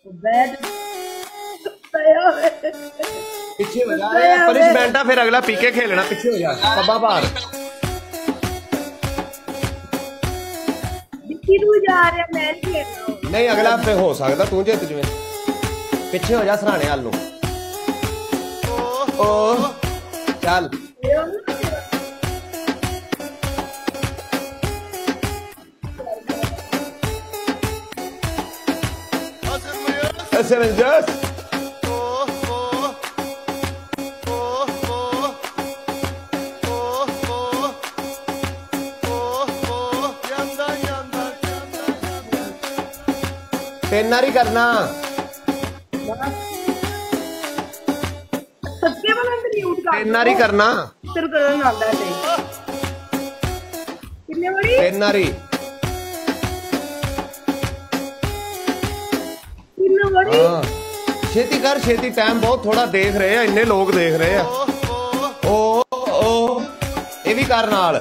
बैठ पीछे हो जा, पनिशमेंट है फिर अगला पीके खेलना। पीछे हो जा, पब्बा बाहर। तू जा रहा मैं खेलना नहीं अगला पे हो सकता तू जित जिवें। पीछे हो जा सराने वाल नूं। ओ चल Avengers तेनारी करना सबके वाला म्यूट कर तेनारी करना तेरे को ना आंदा है कितने बड़ी तेनारी कितने बड़ी छेती कर छेती टाइम बहुत थोड़ा देख रहे हैं इन्ने लोग देख रहे हैं। ओ ये भी कर नाल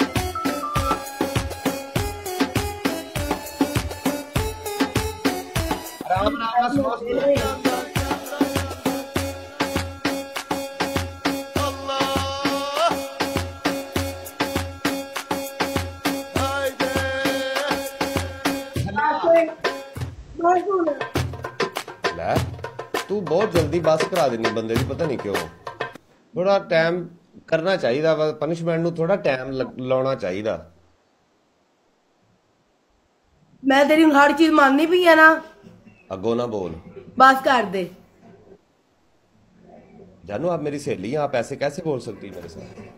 आराम आराम तू बहुत जल्दी बस करा देनी बंदे की पता नहीं क्यों। थोड़ा टाइम करना चाहिए पनिशमेंट नूं थोड़ा टाइम लाना चाहिए। मैं तेरी हर चीज माननी पई है ना अगो ना बोल बस कर दे। जानू आप मेरी सहेली हैं, आप ऐसे कैसे बोल सकती है मेरे साथ।